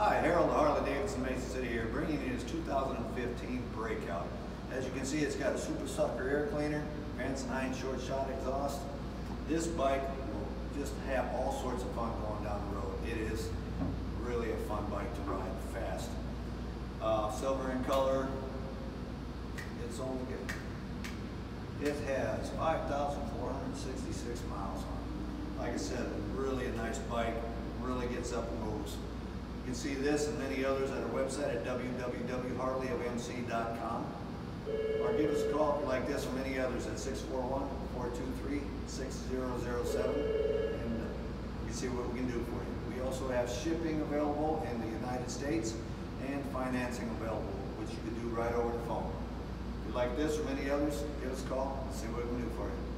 Hi, Harold, the Harley-Davidson Mason City here, bringing you his 2015 Breakout. As you can see, it's got a Super Sucker air cleaner, Vance 9 short shot exhaust. This bike will just have all sorts of fun going down the road. It is really a fun bike to ride fast. Silver in color. It's only good. It has 5,466 miles on it. Like I said, really a nice bike, really gets up and moves. You can see this and many others at our website at www.harleyofmc.com, or give us a call if you like this or many others at 641-423-6007, and we can see what we can do for you. We also have shipping available in the United States and financing available, which you can do right over the phone. If you like this or many others, give us a call and see what we can do for you.